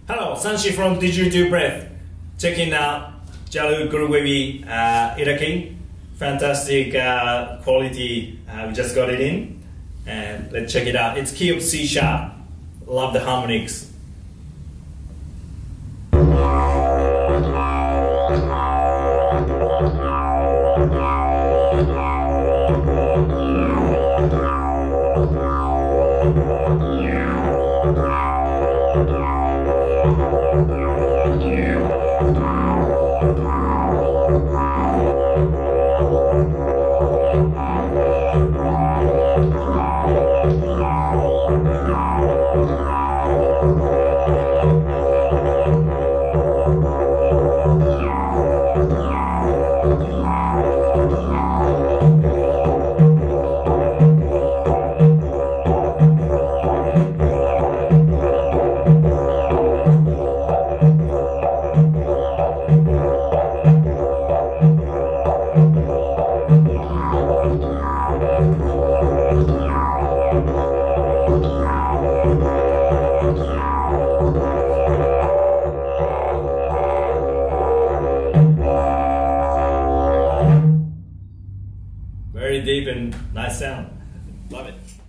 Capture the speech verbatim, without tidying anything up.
Hello, Sanshi from DidgeridooBreath. Checking out Djalu Gurruwiwi uh, Yidaki. Fantastic uh, quality. Uh, we just got it in, and let's check it out. It's key of C sharp. Love the harmonics. Very deep and nice sound. Love it.